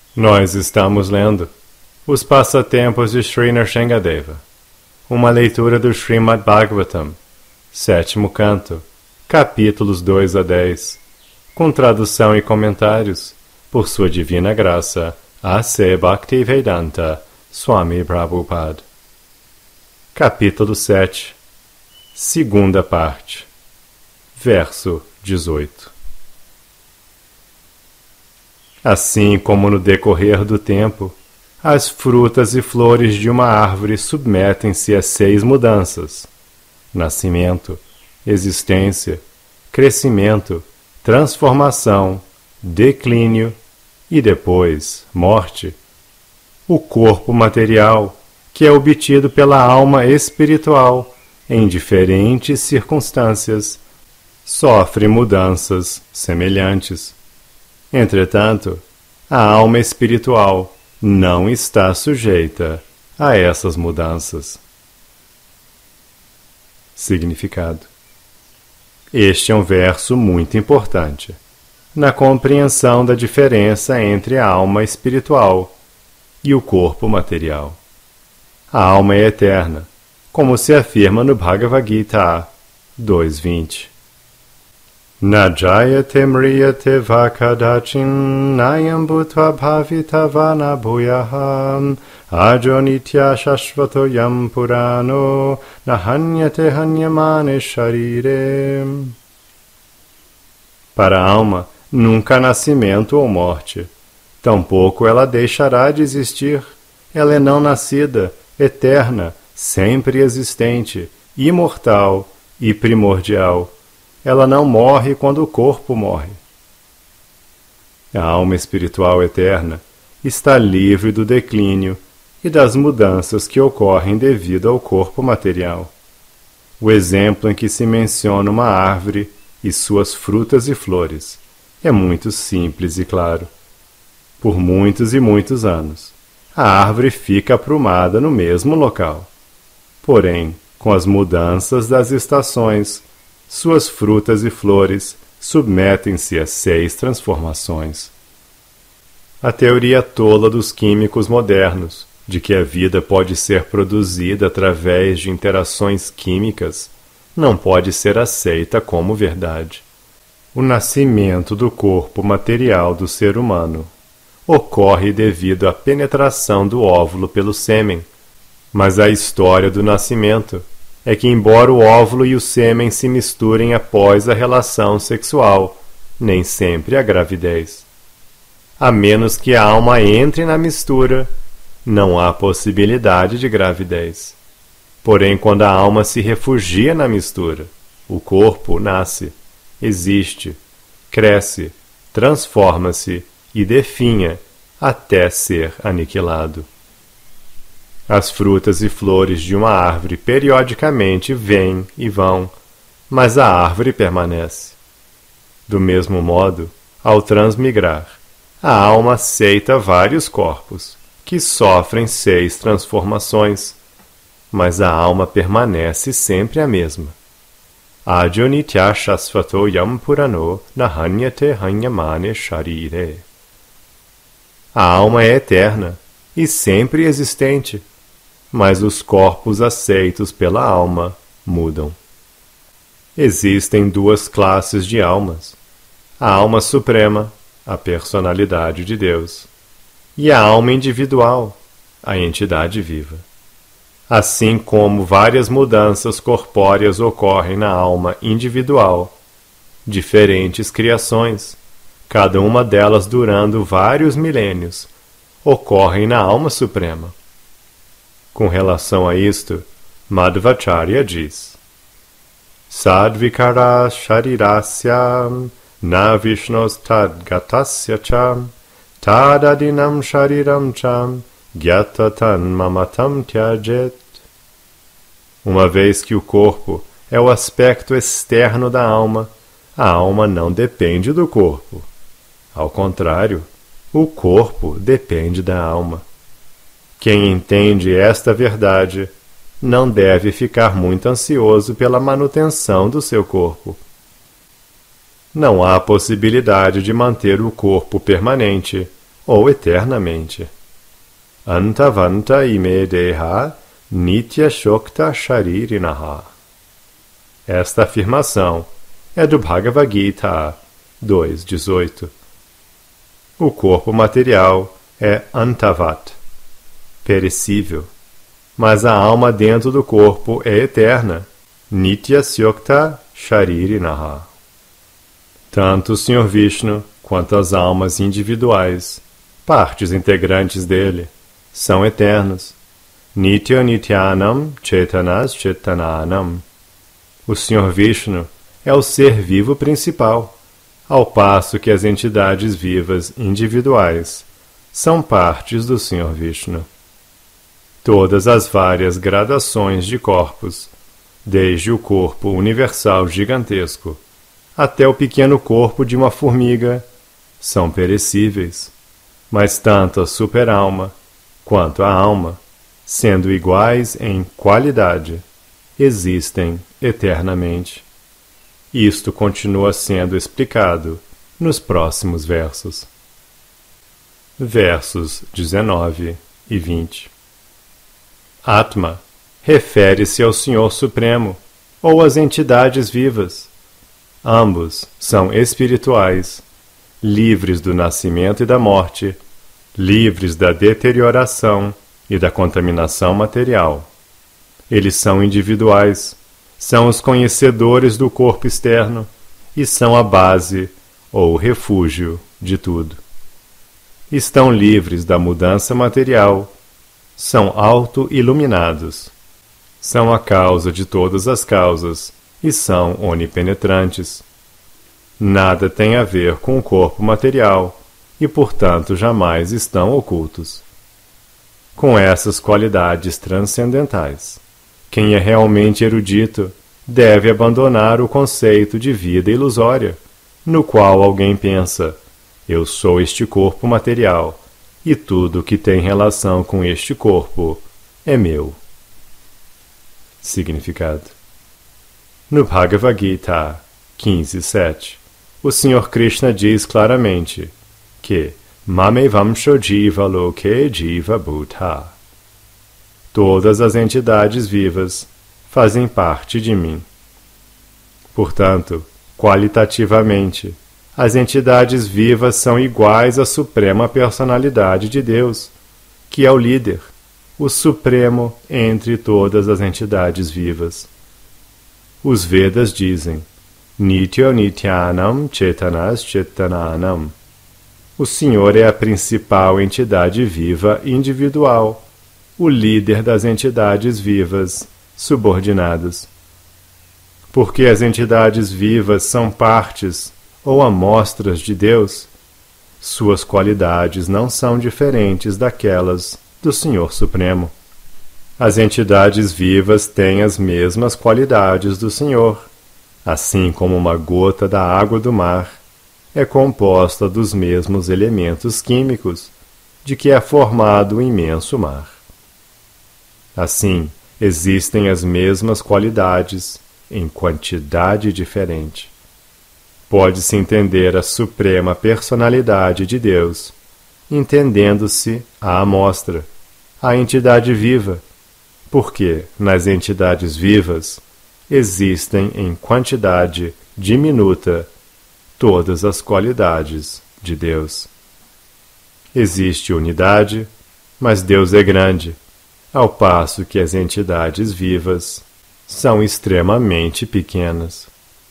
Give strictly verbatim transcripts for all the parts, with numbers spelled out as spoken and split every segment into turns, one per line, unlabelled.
Nós estamos lendo Os Passatempos de Sri Nrsingadeva, uma leitura do Srimad Bhagavatam, sétimo canto, capítulos dois a dez, com tradução e comentários, por sua divina graça, A C Bhaktivedanta Swami Prabhupada. Capítulo sete, segunda parte, verso dezoito. Assim como no decorrer do tempo, as frutas e flores de uma árvore submetem-se a seis mudanças: nascimento, existência, crescimento, transformação, declínio e depois morte. O corpo material, que é obtido pela alma espiritual em diferentes circunstâncias, sofre mudanças semelhantes. Entretanto, a alma espiritual não está sujeita a essas mudanças. Significado: este é um verso muito importante na compreensão da diferença entre a alma espiritual e o corpo material. A alma é eterna, como se afirma no Bhagavad Gita dois vinte. Na jayate mriyate va kadachin nayam bhutva bhavita vana bhuyaham ajo nitya shashvato yam purano nahanyate hanyamane sharire. Para a alma nunca há nascimento ou morte, tampouco ela deixará de existir. Ela é não nascida, eterna, sempre existente, imortal e primordial. Ela não morre quando o corpo morre. A alma espiritual eterna está livre do declínio e das mudanças que ocorrem devido ao corpo material. O exemplo em que se menciona uma árvore e suas frutas e flores é muito simples e claro. Por muitos e muitos anos, a árvore fica aprumada no mesmo local. Porém, com as mudanças das estações, suas frutas e flores submetem-se a seis transformações. A teoria tola dos químicos modernos, de que a vida pode ser produzida através de interações químicas, não pode ser aceita como verdade. O nascimento do corpo material do ser humano ocorre devido à penetração do óvulo pelo sêmen, mas a história do nascimento é que, embora o óvulo e o sêmen se misturem após a relação sexual, nem sempre há gravidez. A menos que a alma entre na mistura, não há possibilidade de gravidez. Porém, quando a alma se refugia na mistura, o corpo nasce, existe, cresce, transforma-se e definha até ser aniquilado. As frutas e flores de uma árvore periodicamente vêm e vão, mas a árvore permanece. Do mesmo modo, ao transmigrar, a alma aceita vários corpos, que sofrem seis transformações, mas a alma permanece sempre a mesma. Ajo nitya shasvato yam purano nahanyate hanyamane sharire. A alma é eterna e sempre existente, mas os corpos aceitos pela alma mudam. Existem duas classes de almas: a alma suprema, a personalidade de Deus, e a alma individual, a entidade viva. Assim como várias mudanças corpóreas ocorrem na alma individual, diferentes criações, cada uma delas durando vários milênios, ocorrem na alma suprema. Com relação a isto, Madhvacharya diz: Sadvikara sharirasya na vishnos tadgatasya cham tadadinam shariram cham gyatatan mamatam tyajet. Uma vez que o corpo é o aspecto externo da alma, a alma não depende do corpo. Ao contrário, o corpo depende da alma. Quem entende esta verdade não deve ficar muito ansioso pela manutenção do seu corpo. Não há possibilidade de manter o corpo permanente ou eternamente. Antavanta ime deha nitya shokta sharirinaha. Esta afirmação é do Bhagavad Gita dois, dezoito. O corpo material é antavat, perecível, mas a alma dentro do corpo é eterna, nitya syokta sharirinaha. Tanto o senhor Vishnu quanto as almas individuais, partes integrantes dele, são eternos. Nitya nityanam chetanas chetananam. O senhor Vishnu é o ser vivo principal, ao passo que as entidades vivas individuais são partes do senhor Vishnu. Todas as várias gradações de corpos, desde o corpo universal gigantesco até o pequeno corpo de uma formiga, são perecíveis, mas tanto a superalma quanto a alma, sendo iguais em qualidade, existem eternamente. Isto continua sendo explicado nos próximos versos. Versos dezenove e vinte. Atma refere-se ao Senhor Supremo ou às entidades vivas. Ambos são espirituais, livres do nascimento e da morte, livres da deterioração e da contaminação material. Eles são individuais, são os conhecedores do corpo externo e são a base ou refúgio de tudo. Estão livres da mudança material, são auto-iluminados, são a causa de todas as causas e são onipenetrantes. Nada tem a ver com o corpo material e, portanto, jamais estão ocultos. Com essas qualidades transcendentais, quem é realmente erudito deve abandonar o conceito de vida ilusória, no qual alguém pensa: eu sou este corpo material, e tudo que tem relação com este corpo é meu. Significado. No Bhagavad Gita quinze, sete, o senhor Krishna diz claramente que Mamevamsho Jiva Loke Jiva Bhuta. Todas as entidades vivas fazem parte de mim. Portanto, qualitativamente, as entidades vivas são iguais à Suprema Personalidade de Deus, que é o líder, o Supremo entre todas as entidades vivas. Os Vedas dizem: Nitya Nityanam Chetanas Chetananam. O Senhor é a principal entidade viva individual, o líder das entidades vivas subordinadas. Porque as entidades vivas são partes ou amostras de Deus, suas qualidades não são diferentes daquelas do Senhor Supremo. As entidades vivas têm as mesmas qualidades do Senhor, assim como uma gota da água do mar é composta dos mesmos elementos químicos de que é formado o imenso mar. Assim, existem as mesmas qualidades em quantidade diferente. Pode-se entender a suprema personalidade de Deus, entendendo-se a amostra, a entidade viva, porque nas entidades vivas existem em quantidade diminuta todas as qualidades de Deus. Existe unidade, mas Deus é grande, ao passo que as entidades vivas são extremamente pequenas.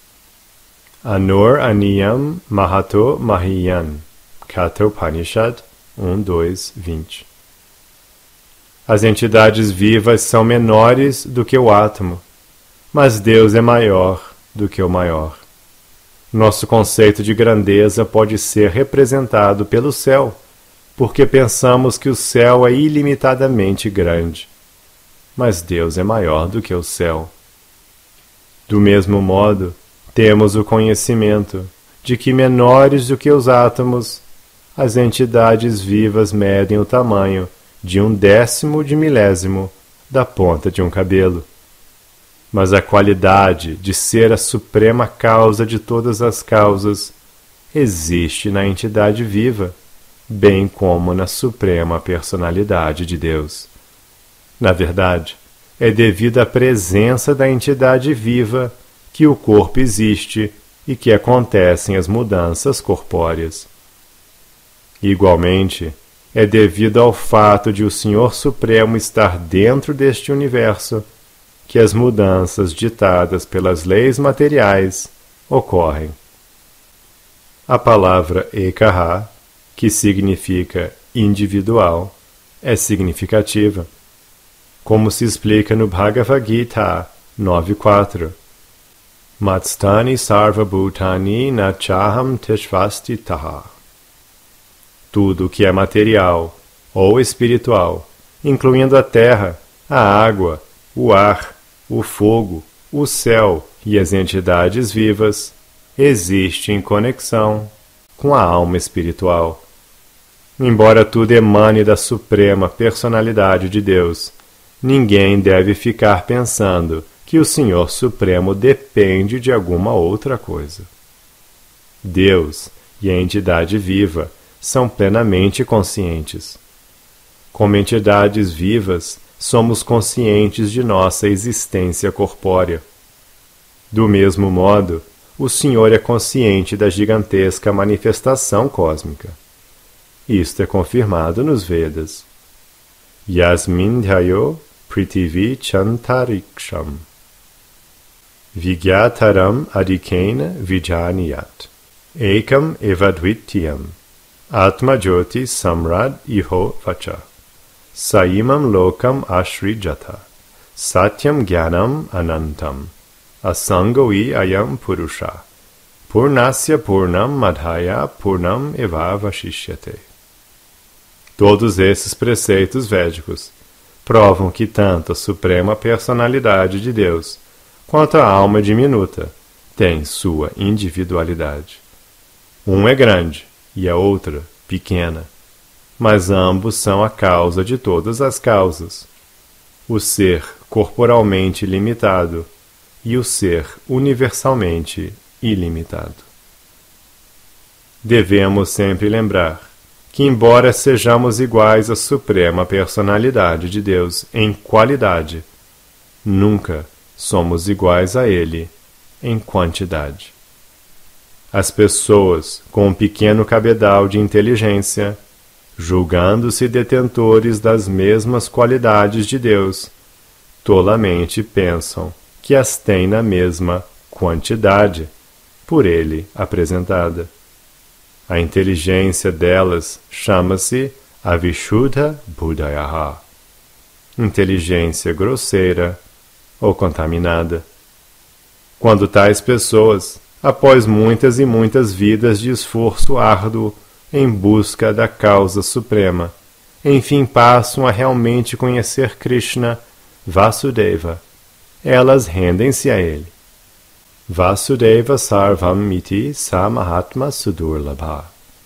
Anur Aniyam Mahato Mahiyan, Kathopanishad um, dois, vinte. As entidades vivas são menores do que o átomo, mas Deus é maior do que o maior. Nosso conceito de grandeza pode ser representado pelo céu, porque pensamos que o céu é ilimitadamente grande. Mas Deus é maior do que o céu. Do mesmo modo, temos o conhecimento de que menores do que os átomos, as entidades vivas medem o tamanho de um décimo de milésimo da ponta de um cabelo. Mas a qualidade de ser a suprema causa de todas as causas existe na entidade viva, bem como na suprema personalidade de Deus. Na verdade, é devido à presença da entidade viva que o corpo existe e que acontecem as mudanças corpóreas. Igualmente, é devido ao fato de o Senhor Supremo estar dentro deste universo que as mudanças ditadas pelas leis materiais ocorrem. A palavra Ekaha, que significa individual, é significativa, como se explica no Bhagavad Gita nove quatro. Matstani sarva bhutani nachaham teshvasti taha. Tudo que é material ou espiritual, incluindo a terra, a água, o ar, o fogo, o céu e as entidades vivas, existe em conexão com a alma espiritual. Embora tudo emane da suprema personalidade de Deus, ninguém deve ficar pensando que o Senhor Supremo depende de alguma outra coisa. Deus e a entidade viva são plenamente conscientes. Como entidades vivas, somos conscientes de nossa existência corpórea. Do mesmo modo, o Senhor é consciente da gigantesca manifestação cósmica. Isto é confirmado nos Vedas. Yasmin dhyayo prithvi chantariksham Vigyataram adikena vijaniyat Ekam evadvityam Atma jyoti samrad iho vacha Saimam lokam ashrijata Satyam jnanam anantam Asangoi ayam purusha Purnasya purnam madhaya purnam evavashishyate. Todos esses preceitos védicos provam que tanto a suprema personalidade de Deus quanto a alma diminuta têm sua individualidade. Um é grande e a outra pequena, mas ambos são a causa de todas as causas. O ser corporalmente limitado e o ser universalmente ilimitado. Devemos sempre lembrar que, embora sejamos iguais à suprema personalidade de Deus em qualidade, nunca somos iguais a Ele em quantidade. As pessoas com um pequeno cabedal de inteligência, julgando-se detentores das mesmas qualidades de Deus, tolamente pensam que as têm na mesma quantidade por Ele apresentada. A inteligência delas chama-se Avishuddha Buddhayaha, inteligência grosseira ou contaminada. Quando tais pessoas, após muitas e muitas vidas de esforço árduo em busca da causa suprema, enfim passam a realmente conhecer Krishna, Vasudeva, elas rendem-se a Ele. Vasudeva Sarvam Iti Samahatma Sudurlabha.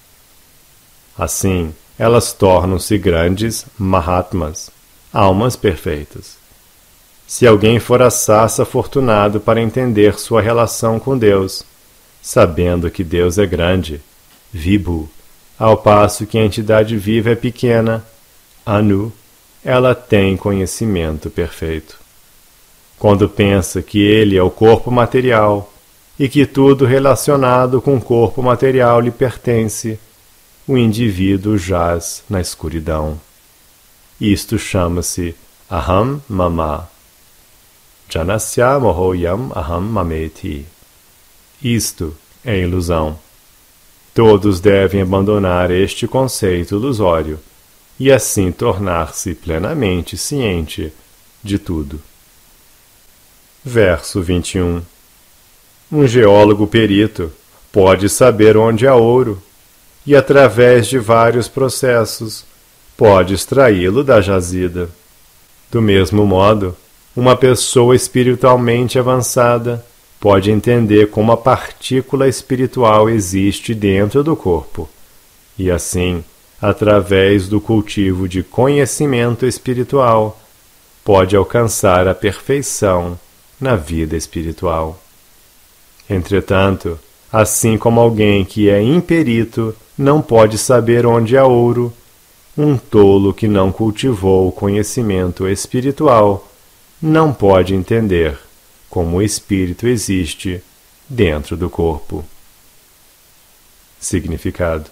Assim, elas tornam-se grandes Mahatmas, almas perfeitas. Se alguém for assaz afortunado para entender sua relação com Deus, sabendo que Deus é grande, Vibhu, ao passo que a entidade viva é pequena, Anu, ela tem conhecimento perfeito. Quando pensa que ele é o corpo material e que tudo relacionado com o corpo material lhe pertence, o indivíduo jaz na escuridão. Isto chama-se Aham Mama. Janasya Mohoyam Aham Mameti. Isto é ilusão. Todos devem abandonar este conceito ilusório e assim tornar-se plenamente ciente de tudo. Verso vinte e um. Um geólogo perito pode saber onde há ouro e, através de vários processos, pode extraí-lo da jazida. Do mesmo modo, uma pessoa espiritualmente avançada pode entender como a partícula espiritual existe dentro do corpo e, assim, através do cultivo de conhecimento espiritual, pode alcançar a perfeição na vida espiritual. Entretanto, Assim como alguém que é imperito não pode saber onde há ouro, um tolo que não cultivou o conhecimento espiritual não pode entender como o espírito existe dentro do corpo. Significado: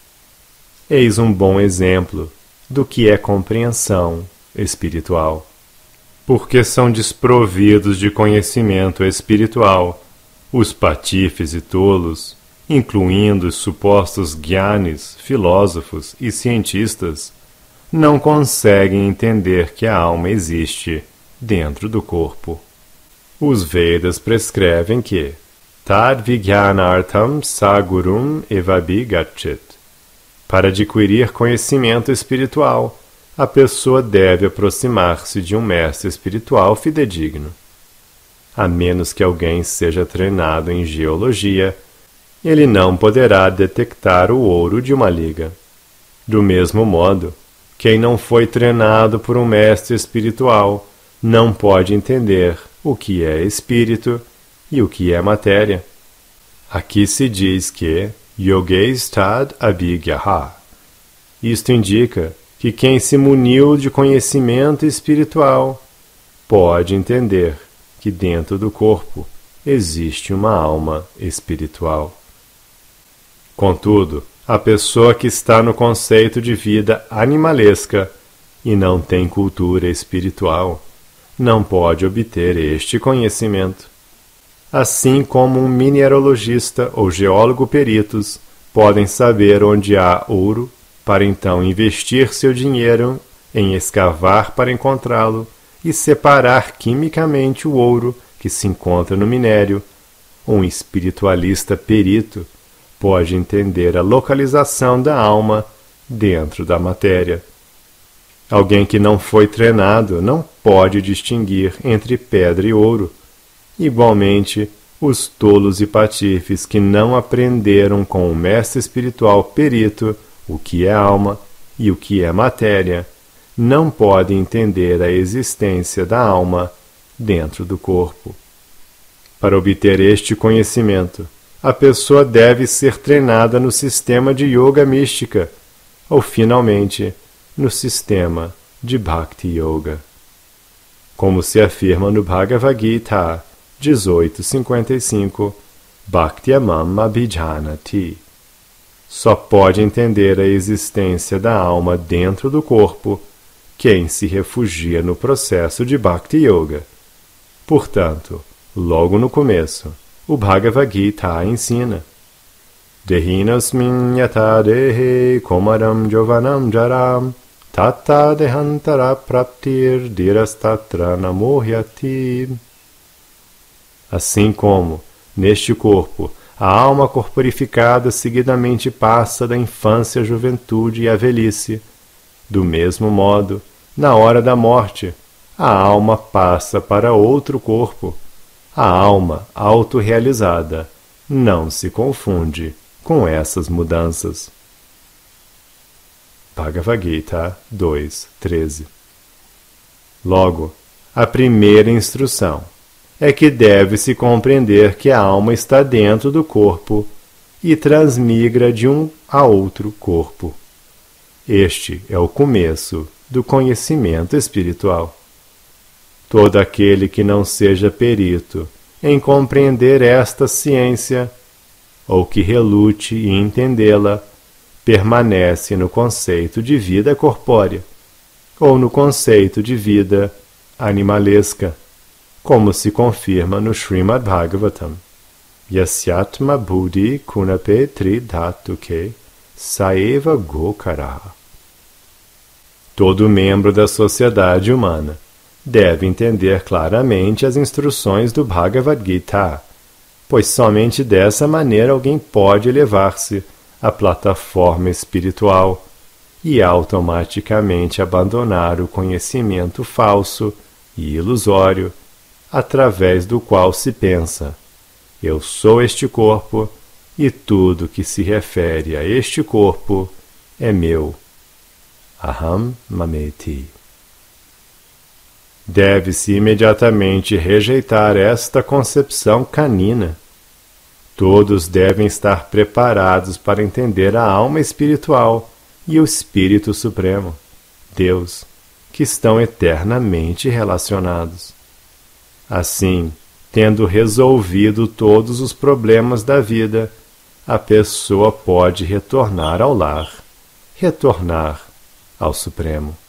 eis um bom exemplo do que é compreensão espiritual. Porque são desprovidos de conhecimento espiritual, os patifes e tolos, incluindo os supostos gyanis, filósofos e cientistas, não conseguem entender que a alma existe dentro do corpo. Os Vedas prescrevem que Tad Vijnanartham Sagurum Evabi Gacchit. Para adquirir conhecimento espiritual, a pessoa deve aproximar-se de um mestre espiritual fidedigno. A menos que alguém seja treinado em geologia, ele não poderá detectar o ouro de uma liga. Do mesmo modo, quem não foi treinado por um mestre espiritual não pode entender o que é espírito e o que é matéria. Aqui se diz que Yogeistad Abhigyaha. Isto indica que quem se muniu de conhecimento espiritual pode entender que dentro do corpo existe uma alma espiritual. Contudo, a pessoa que está no conceito de vida animalesca e não tem cultura espiritual não pode obter este conhecimento. Assim como um mineralogista ou geólogo peritos podem saber onde há ouro para então investir seu dinheiro em escavar para encontrá-lo e separar quimicamente o ouro que se encontra no minério, um espiritualista perito pode entender a localização da alma dentro da matéria. Alguém que não foi treinado não pode distinguir entre pedra e ouro. Igualmente, os tolos e patifes que não aprenderam com o mestre espiritual perito o que é alma e o que é matéria, não podem entender a existência da alma dentro do corpo. Para obter este conhecimento, a pessoa deve ser treinada no sistema de yoga mística, ou finalmente, no sistema de Bhakti Yoga. Como se afirma no Bhagavad Gita dezoito cinquenta e cinco, Bhaktyamam Abhijanati. Só pode entender a existência da alma dentro do corpo quem se refugia no processo de Bhakti Yoga. Portanto, logo no começo, o Bhagavad Gita ensina Dehinasmin yata dehe komaram jovanam jaram tata dehantara praptir dirastatra namohyati. Assim como, neste corpo, a alma corporificada seguidamente passa da infância à juventude e à velhice, do mesmo modo, na hora da morte, a alma passa para outro corpo. A alma autorrealizada não se confunde com essas mudanças. Bhagavad Gita dois, treze. Logo, a primeira instrução é que deve-se compreender que a alma está dentro do corpo e transmigra de um a outro corpo. Este é o começo do conhecimento espiritual. Todo aquele que não seja perito em compreender esta ciência, ou que relute em entendê-la, permanece no conceito de vida corpórea, ou no conceito de vida animalesca, como se confirma no Srimad Bhagavatam. Yasyatma buddhi kunape tridhatuke saeva gokara. Todo membro da sociedade humana deve entender claramente as instruções do Bhagavad Gita, pois somente dessa maneira alguém pode elevar-se à plataforma espiritual e automaticamente abandonar o conhecimento falso e ilusório através do qual se pensa: eu sou este corpo e tudo que se refere a este corpo é meu. Aham mameti. Deve-se imediatamente rejeitar esta concepção canina. Todos devem estar preparados para entender a alma espiritual e o Espírito Supremo, Deus, que estão eternamente relacionados. Assim, tendo resolvido todos os problemas da vida, a pessoa pode retornar ao lar, retornar ao Supremo.